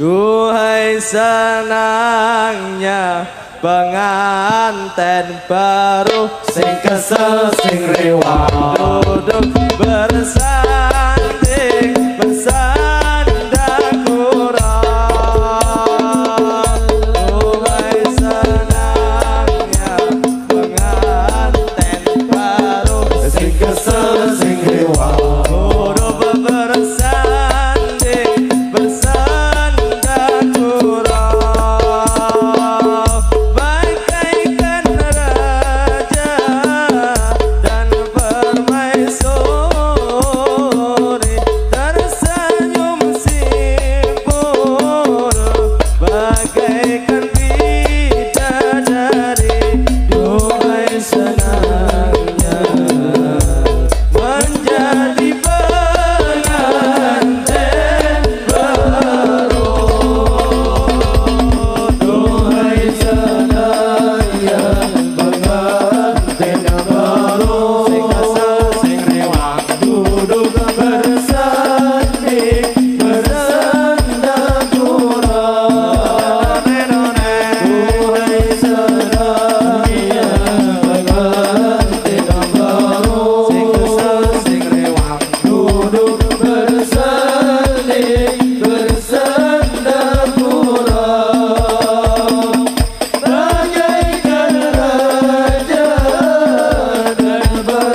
Duhai senangnya penganten baru sing kesel sing rewang duduk bersanding bersandang kurang. Duhai senangnya penganten baru sing kesel sing rewang duduk bersanding bersandang kurang. Bagaikan raja dan permaisuri tersenyum simpul bagaikan bidadari. Duhai senangnya menjadi pengantin baru. duhai senangnya pengantin baru Sing kesel sing rewang duduk bersanding bersandang kurang duhai senangnya pengantin baru sing kesel sing rewang duduk bersanding bersandang kurang bagaikan raja dan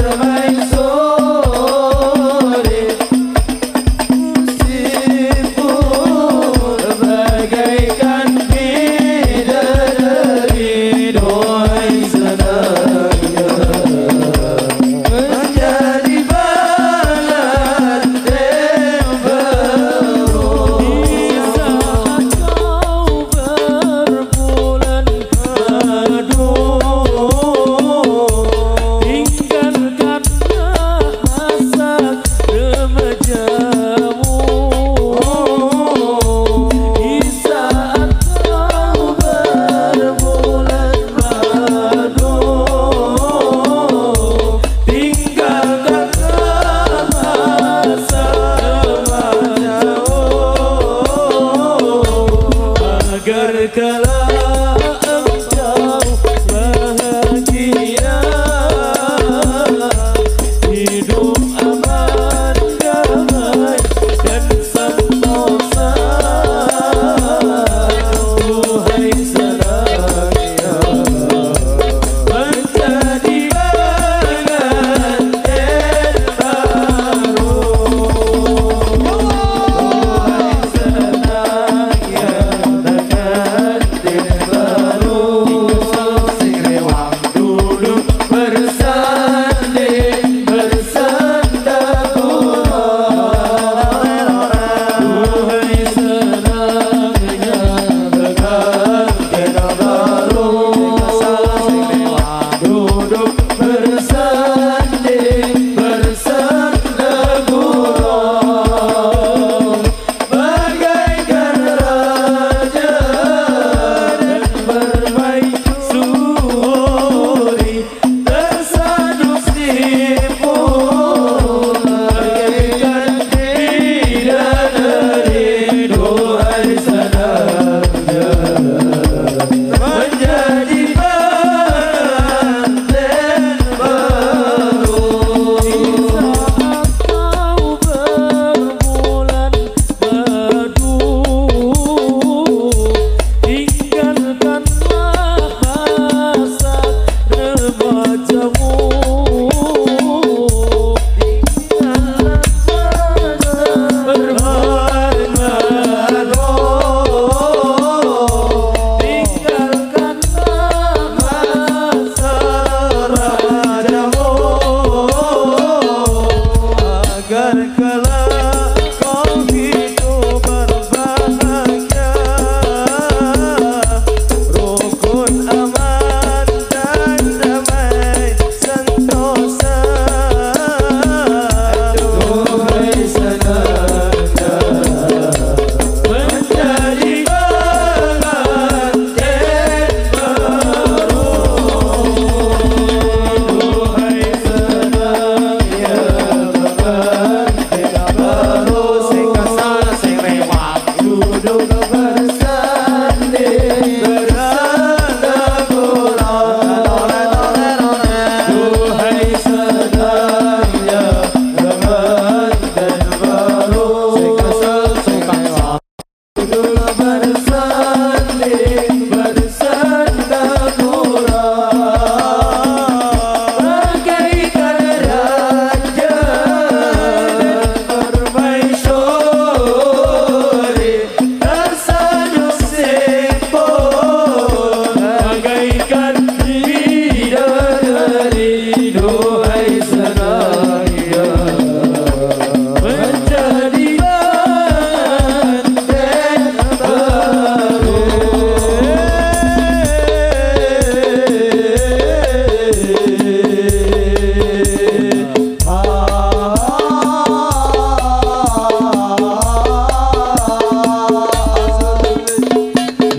permaisuri simpul bagaikan bidadari. Duhai senangnya menjadi pengantin baru di saat kau berbulan madu. Tinggalkanlah masa remajamu di saat kau berbulan madu. Tinggalkanlah masa remajamu agar kelak engkau bahagia hidup aman damai dan sentosa. Duhai senangnya menjadi pengantin baru. Duhai senangnya pengantin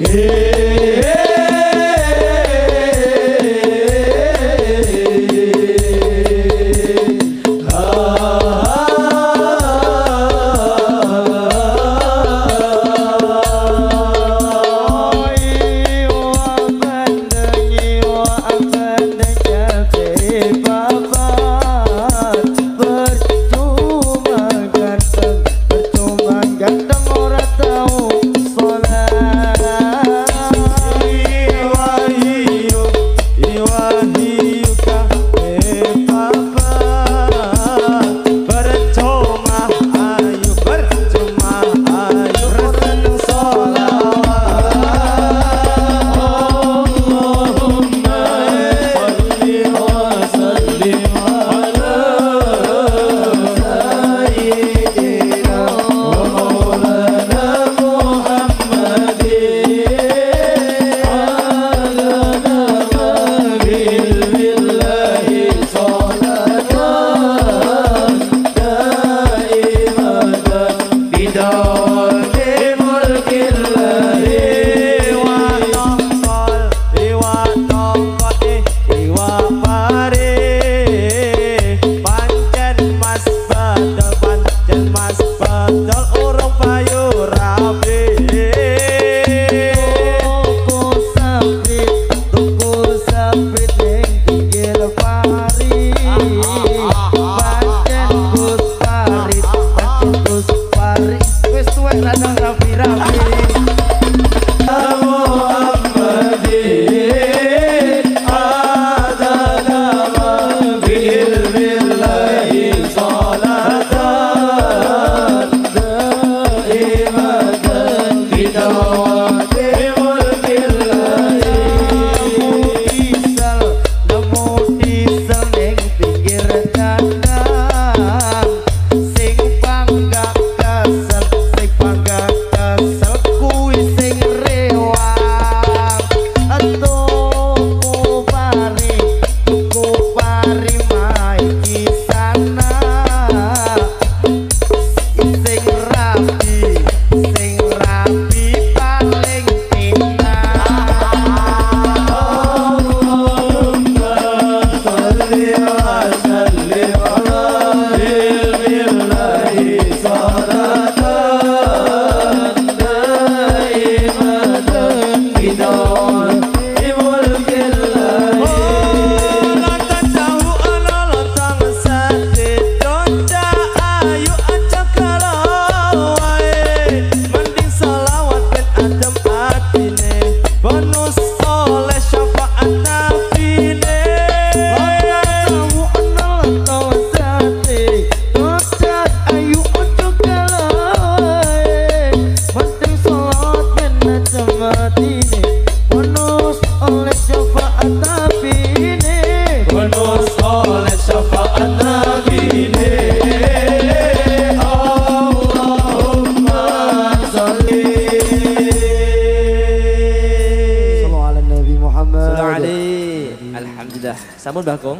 Sampun Bagong.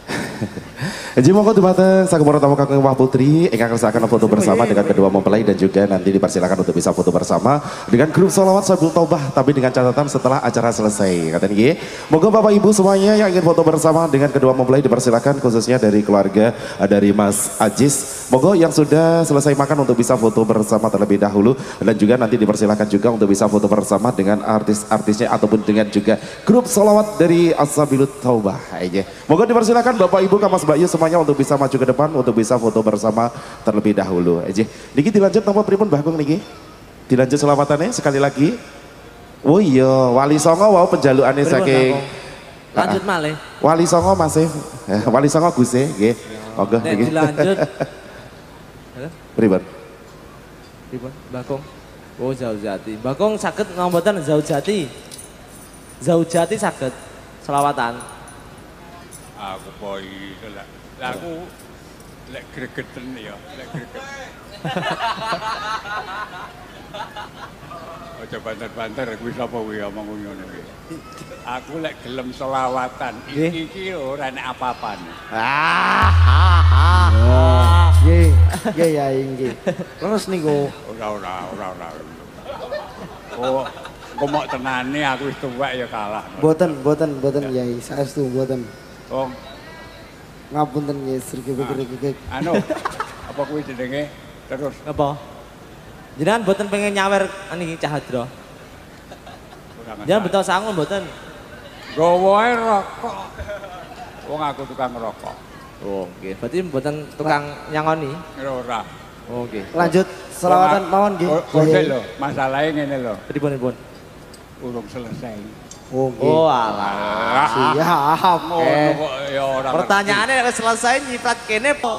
Jadi monggo dumateng sakemono tamu kakang Wah Putri ingkang kersakaken foto bersama dengan kedua mempelai dan juga nanti dipersilakan untuk bisa foto bersama dengan grup Sholawat Sabul Taubah, tapi dengan catatan setelah acara selesai. Kata nggih. Monggo Bapak Ibu semuanya yang ingin foto bersama dengan kedua mempelai dipersilakan, khususnya dari keluarga dari Mas Ajis. Monggo yang sudah selesai makan untuk bisa foto bersama terlebih dahulu, dan juga nanti dipersilakan juga untuk bisa foto bersama dengan artis-artisnya ataupun dengan juga grup Sholawat dari As-Sabilut Taubah aja. Monggo dipersilakan Bapak Ibu Mas Mbak Yu semuanya untuk bisa maju ke depan untuk bisa foto bersama terlebih dahulu aja. Niki dilanjut nomor pripun Bagong niki? Dilanjut selawatannya sekali lagi. Oh iya, Wali Songo wow penjalukane saking lanjut malih. Wali Songo masih Wali Songo Guse nggih. Monggo niki. Dilanjut. Pripun? Pripun? Bagong. Oh Zaujati. Bagong saged ngomboten Zaujati. Zaujati saged selawatan. Aku poi lah. Aku lek gregeten ya, lek greget. Aja banter-banter kuwi sapa kuwi omong ngono kuwi. Aku lek gelem selawatan iki ora nek apa-apan. Nggih ya nggih. Terus niku ora. Oh, Engko mok tenane aku wis tuwek ya kalah. Boten Yai, saestu boten. Oh, Ngapunten Yai, sregep. anu apa kuwi jenenge terus Apa? Jenengan mboten pengen nyawer niki Cah Hadro. Jangan betul sangu mboten. Gawe rokok. Wong aku tukang rokok. Oh, nggih. Berarti mboten tukang nyangoni. Ora. Oh, nggih. Lanjut selawatan mawon nggih. Kode lho, masalahe ngene lho, Pripun? urung selesai. Oh nggih. Oh, alah. Siap. Ngono kok ya ora. Pertanyaannya wis selesai nyiprat kene po.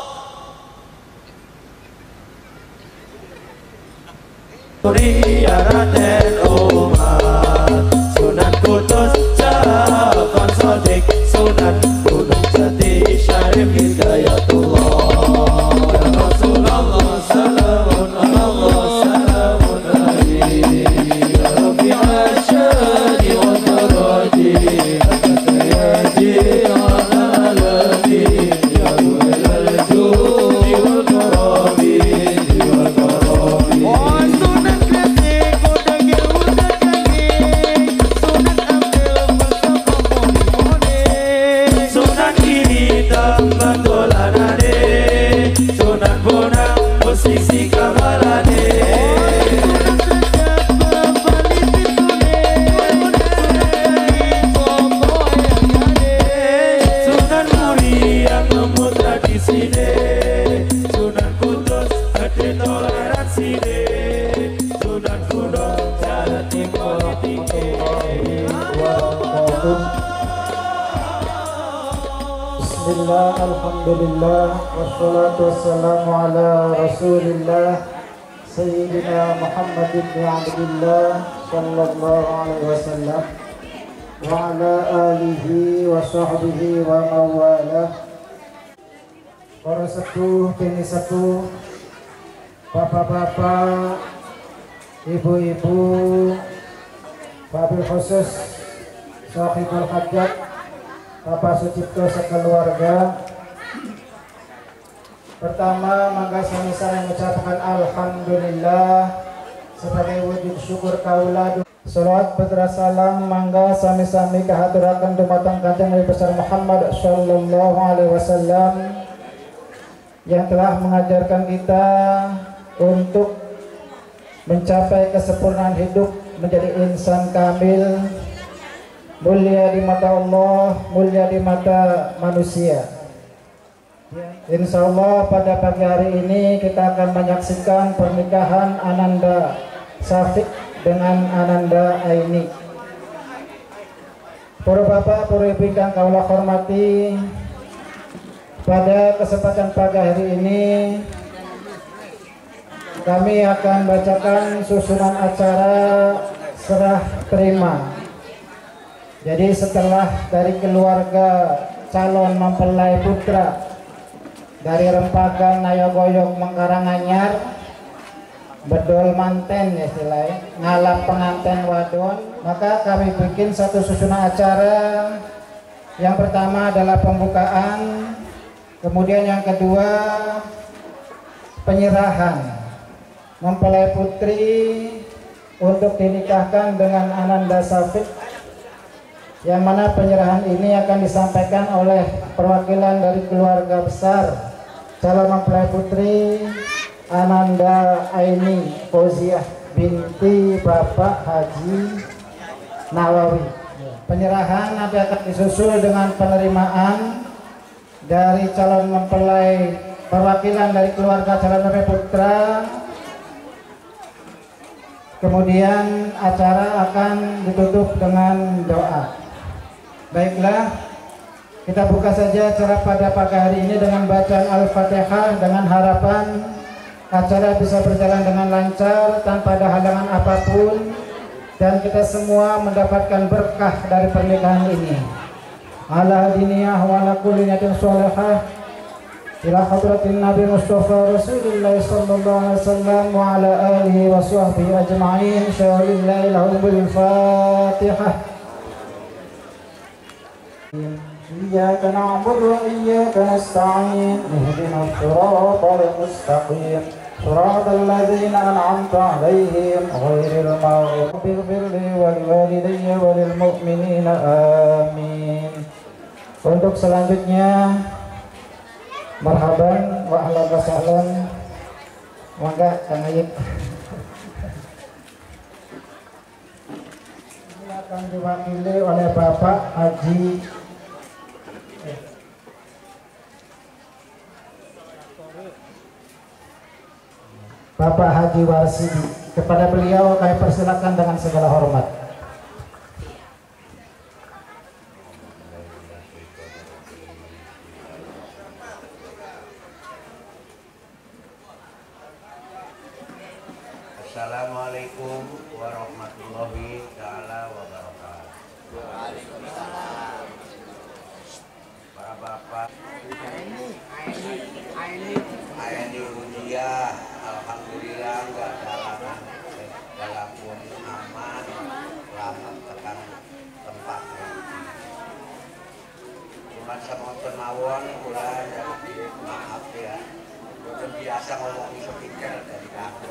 Muria Raden Umar, Sunan Kudus Jafar Shadiq, Sunan Gunung Jati Syarif Hidayatullah. Ya Rasulullah salamun Allah salamun alaihi, ya Rabbi asyadi wa taraji, ya jiran alamin, ya Ruhul judi wal karami, wal karami. Sunan kiri tambah dolanane, Sunan bonang posisi kamalane. Sunan muria ngemu tradisine, Sunan Kudus gede toleransine, Sunan Gunung jalani politike. Bismillah, alhamdulillah, wassalatu wassalamu ala rasulillah Sayyidina Muhammad bin Abdullah sallallahu alaihi wasallam wa ala alihi wa sahbihi wa mawalah. Para sepuh, bini sepuh, bapak-bapak, ibu-ibu, wabil khusus sahibul hajat Bapak Sucipto sekeluarga. Pertama, mangga saya mengucapkan alhamdulillah sebagai wujud syukur kaula. Salawat putra salam mangga sami-sami kahaturaken dumateng Kanjeng Nabi besar Muhammad sallallahu alaihi wasallam yang telah mengajarkan kita untuk mencapai kesempurnaan hidup menjadi insan kamil, mulia di mata Allah, mulia di mata manusia. Insya Allah pada pagi hari ini kita akan menyaksikan pernikahan Ananda Syafiq dengan Ananda Aini. Para bapak, para ibu yang kaulah hormati, pada kesempatan pagi hari ini kami akan bacakan susunan acara serah terima. Jadi setelah dari keluarga calon mempelai putra dari Rempagan Nayogoyok Mengkaranganyar, bedol manten ya istilahnya, ngalap pengantin wadon, maka kami bikin satu susunan acara. Yang pertama adalah pembukaan, kemudian yang kedua penyerahan mempelai putri untuk dinikahkan dengan Ananda Syafiq, yang mana penyerahan ini akan disampaikan oleh perwakilan dari keluarga besar calon mempelai putri Ananda Aini Fauziah binti Bapak Haji Nawawi. Penyerahan nanti akan disusul dengan penerimaan dari calon mempelai, perwakilan dari keluarga calon mempelai putra. Kemudian acara akan ditutup dengan doa. Baiklah, kita buka saja acara pada pagi hari ini dengan bacaan Al-Fatihah, dengan harapan acara bisa berjalan dengan lancar tanpa ada halangan apapun dan kita semua mendapatkan berkah dari pernikahan ini. Ala diniyah wa ala kulli niyatin sholihah ila hadratin Nabi Mustafa Rasulullah sallallahu alaihi wasallam wa ala alihi wa sahbihi ajma'in. Syalillahi lahum bil Fatihah. إياك نعبد وإياك نستعين اهدنا الصراط المستقيم صراط الذين أنعمت عليهم غير المغضوب اغفر لي ولوالدي وللمؤمنين آمين. Untuk selanjutnya marhaban wa ahlan wa sahlan. Mangga Kang Ayib. Ini akan diwakili oleh Bapak Haji Warsidi. Kepada beliau kami persilakan dengan segala hormat. Assalamualaikum warahmatullahi taala wabarakatuh. Waalaikumsalam. Para bapak, ini ujian, alhamdulillah nggak dalam pun aman, selamat tekan tempat. Cuma sama penawon ulah jadi maaf ya. Udah biasa ngomong sepikir dari kamu.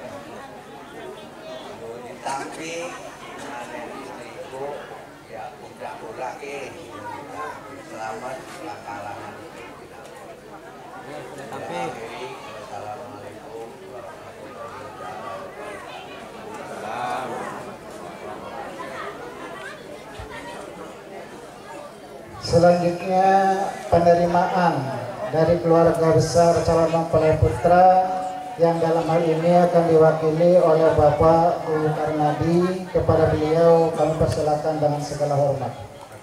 Tapi ada istriku ya udah selamat kalangan. Tapi assalamualaikum warahmatullahi wabarakatuh. Selanjutnya penerimaan dari keluarga besar calon mempelai putra yang dalam hal ini akan diwakili oleh Bapak Ulu Karnadi. Kepada beliau kami persilakan dengan segala hormat.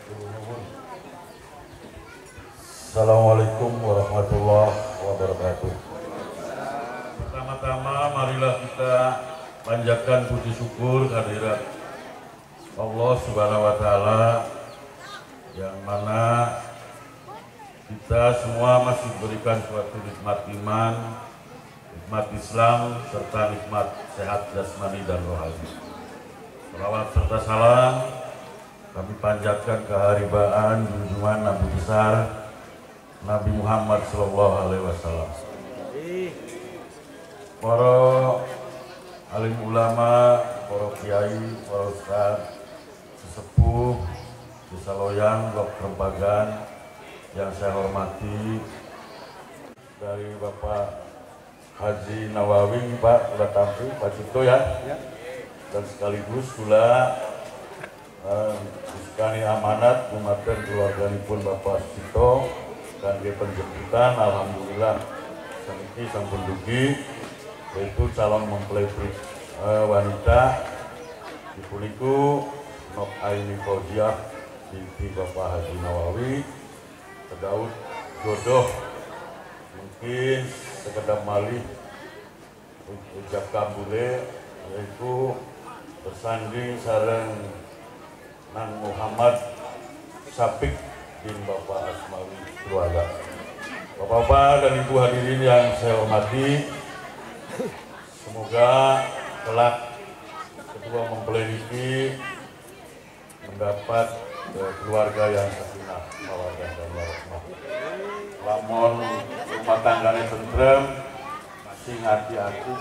Assalamualaikum warahmatullahi wabarakatuh. Pertama-tama marilah kita panjatkan puji syukur kehadirat Allah Subhanahu wa taala yang mana kita semua masih diberikan suatu nikmat iman, nikmat Islam, serta nikmat sehat jasmani dan rohani. Salawat serta salam kami panjatkan keharibaan junjungan Nabi besar Nabi Muhammad SAW. Para alim ulama, para kiai, para ustaz, sesepuh, desa Loyang, Blok Rembagan yang saya hormati, dari Bapak Haji Nawawi, Pak sudah tampil, Pak Cipto ya, dan sekaligus pula sekali amanat umatkan keluarganipun Bapak Cipto dan dia penjemputan, alhamdulillah saniki sampun dugi, yaitu calon mempelai wanita di puliku Nok Aini Fauziah binti Bapak Haji Nawawi, kedaud jodoh mungkin sekedap malih ucap kabule, yaitu bersanding sareng Nang Muhammad Sapik bin Bapak Asmawi keluarga. Bapak-bapak dan ibu hadirin yang saya hormati, semoga kelak kedua mempelai ini mendapat keluarga yang sakinah, mawaddah dan warahmah. Lamun rumah tangganya tentrem, sing hati-hati.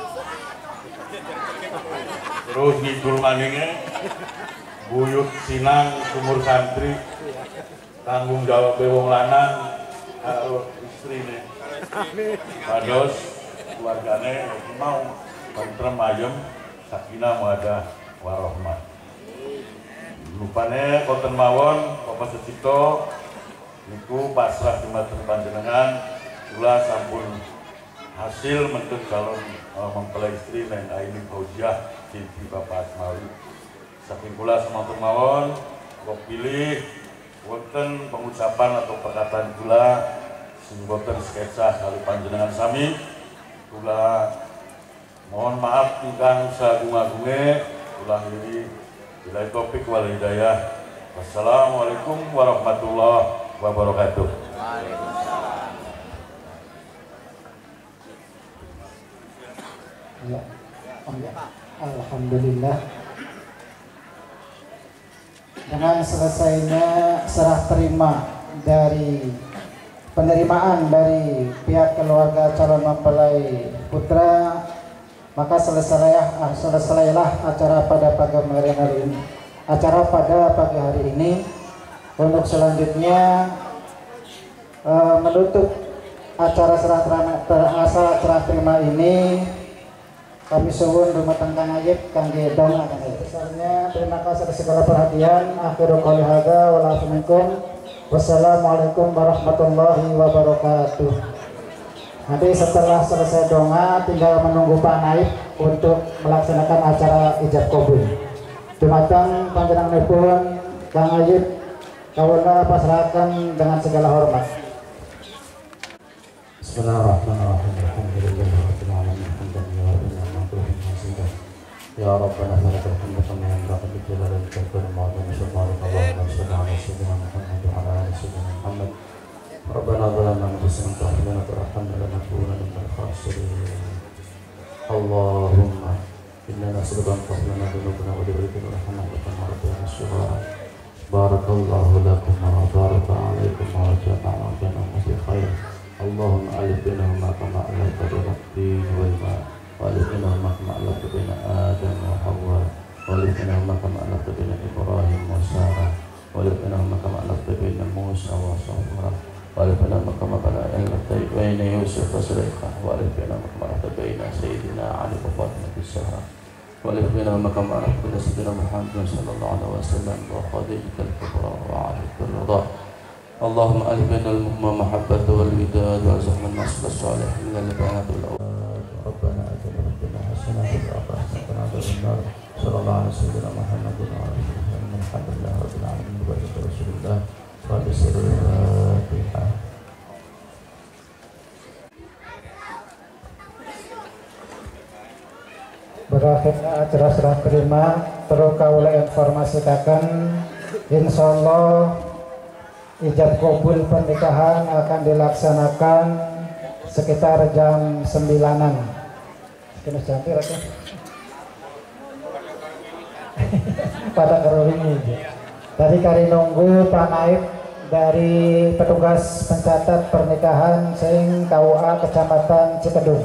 Terus ngidul maningnya, buyut sinang sumur santri, tanggung jawab wong lanang karo istrine. Pados keluargane mau tentrem ayem, sakinah mawaddah warahmah. Lupane konten mawon Bapak Sucipto niku pasrah dumateng panjenengan kula sampun hasil mentuk calon mempelai istri Neng Aini Fauziah binti Bapak Asmawi. Saking kula semanten mawon kok pilih wonten pengucapan atau perkataan kula sing boten sketsa kali panjenengan sami. Kula mohon maaf ingkang sagunga-gunge, kula akhiri bila topik wal hidayah. Wassalamualaikum warahmatullahi wabarakatuh. Waalaikumsalam. Ya. Alhamdulillah. Dengan selesainya serah terima dari penerimaan dari pihak keluarga calon mempelai putra Maka selesailah acara pada pagi hari ini. Untuk selanjutnya menutup acara serah terima ini, kami suwun dumateng Kang Ayib kangge dongeng. Besarnya terima kasih atas segala perhatian. Akhirul qouli hadza wassalamualaikum warahmatullahi wabarakatuh. Nanti setelah selesai doa tinggal menunggu Pak Naib untuk melaksanakan acara ijab kabul. Dumateng panjenenganipun Kang Ayib kawula pasrahaken dengan segala hormat. Bismillahirrahmanirrahim. Ya Rabbana lakal hamdu kama yanbaghi li jalali wajhika wa li subhanaka Allahumma shalli ala sayyidina Muhammad wa ala ali sayyidina Muhammad. Rabbana zalamna anfusana wa in lam taghfir lana lanakunanna minal khasirin. Allahumma inna nas'aluka an taghfir lana dhunubana wa tughfir lana wa rabbana subhana. Barakallahu lakum wa baraka alaikum wa jama'a bainahum fi khair. Allahumma alif bainahuma kama alafta baina ad-din wal ma' walif bainahuma kama alafta baina Adam wa Hawa walif bainahuma kama alafta baina Ibrahim wa Sarah walif bainahuma kama alafta baina Musa wa Safra walif bainahuma kama alafta baina Yusuf wa Sulaikha walif bainahuma kama alafta baina Sayyidina Ali wa Fatimah Zahra walif bainahuma kama alafta baina Sayyidina Muhammad sallallahu alaihi wasallam wa Khadijah al-Kubra wa Ali al-Ridha. اللهم ألف بين المحبة والوداد وارزقنا النصر الصالح من البنات والأولاد. ربنا آتنا في الدنيا حسنة وفي الآخرة حسنة وقنا عذاب النار. صلى الله على سيدنا محمد وعلى آله وصحبه. الحمد لله رب العالمين وبارك رسول الله صلى الفاتحة. Berakhirnya acara serah terima, terus kawula informasikan insyaallah ijab kabul pernikahan akan dilaksanakan sekitar jam 9-an. Kena cantik aja. Pada keruring ini. Tadi kari nunggu Pak Naib dari petugas pencatat pernikahan sing KUA Kecamatan Cikedung.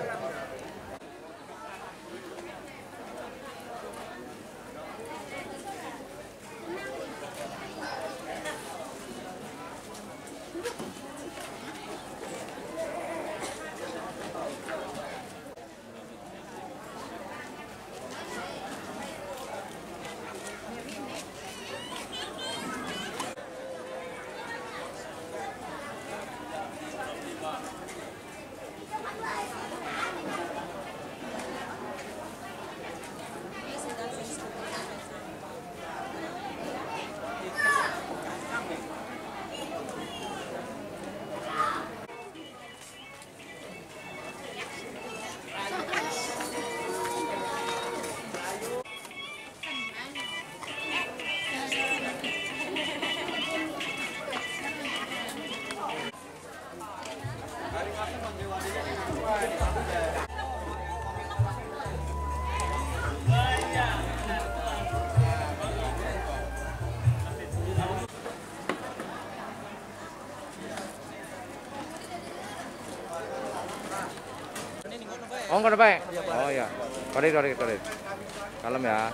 Oh, enggak ada, Pak. Oh iya. Korik. Kalem ya.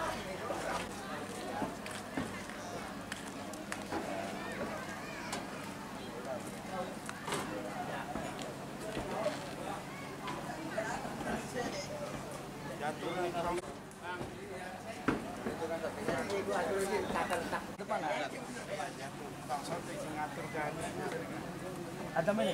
Ada mana?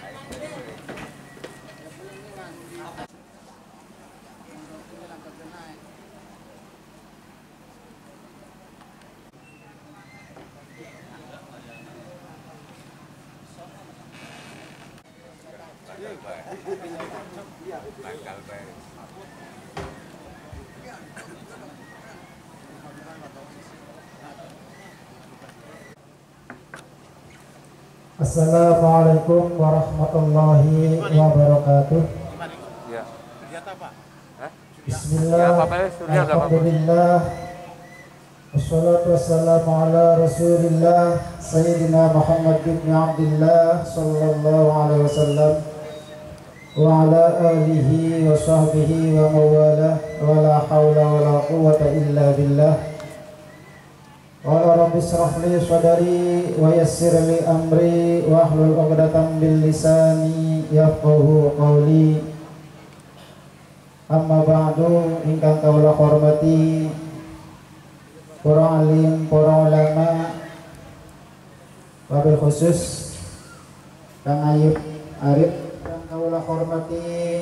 Assalamualaikum warahmatullahi wabarakatuh. Bismillah, alhamdulillah, wassalatu wassalamu ala rasulillah Sayyidina Muhammad bin Abdillah sallallahu alaihi wasallam وعلى آله وصحبه ومواله ولا حول ولا قوة إلا بالله. قال رب اشرح لي صدري ويسر لي أمري واحلل عقدة من lisani yafqahu qawli. Amma ba'du, ingkang kawula hormati para alim, para ulama, wabil khusus Kang Ayub Arif, ingkang kawula hormati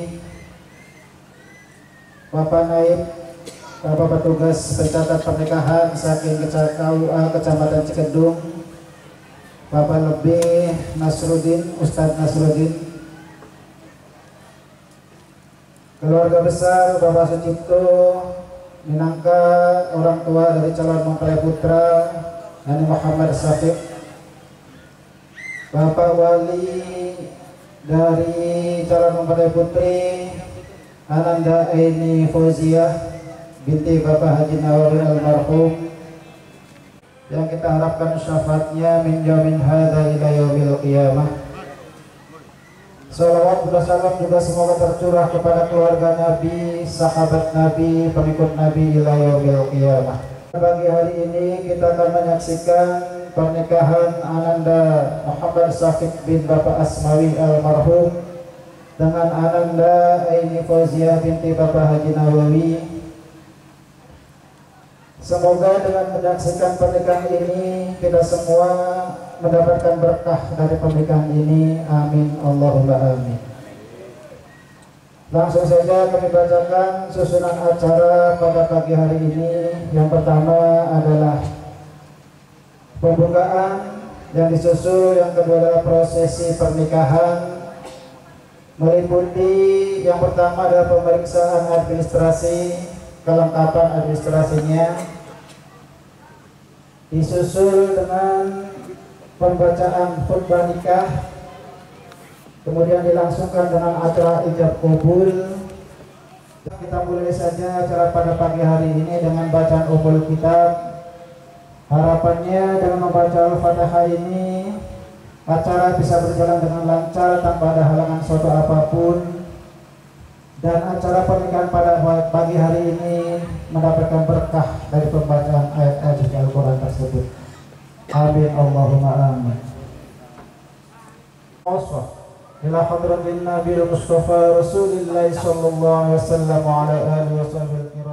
Bapak Naib, Bapak petugas pencatat pernikahan saking Kecamatan Cikedung, Bapak Lebih Nasruddin, Ustadz Nasruddin, keluarga besar Bapak Sucipto, minangka orang tua dari calon mempelai putra Nani Muhammad Syafiq, Bapak Wali dari calon mempelai putri Ananda Aini Fauziah binti Bapak Haji Nawawi almarhum, yang kita harapkan syafaatnya min yamin hadza ila yaumil qiyamah. Salawat dan salam juga semoga tercurah kepada keluarga Nabi, sahabat Nabi, pengikut Nabi ila yaumil qiyamah. Pagi hari ini kita akan menyaksikan pernikahan Ananda Muhammad Syafiq bin Bapak Asmawi almarhum dengan Ananda Aini Fauziah binti Bapak Haji Nawawi. Semoga dengan menyaksikan pernikahan ini kita semua mendapatkan berkah dari pernikahan ini. Amin Allahumma amin. Langsung saja kami bacakan susunan acara pada pagi hari ini. Yang pertama adalah pembukaan yang disusul, yang kedua adalah prosesi pernikahan, meliputi yang pertama adalah pemeriksaan administrasi, kelengkapan administrasinya, disusul dengan pembacaan khutbah nikah, kemudian dilangsungkan dengan acara ijab kabul. Kita mulai saja acara pada pagi hari ini dengan bacaan ummul kitab. Harapannya dengan membaca Al-Fatihah ini acara bisa berjalan dengan lancar tanpa ada halangan suatu apapun, dan acara pernikahan pada pagi hari ini mendapatkan berkah dari pembacaan ayat-ayat suci Al-Quran tersebut. Amin Allahumma amin. Ila hadratin Nabi Mustafa Rasulillah sallallahu alaihi wasallam wa ala alihi wasallam.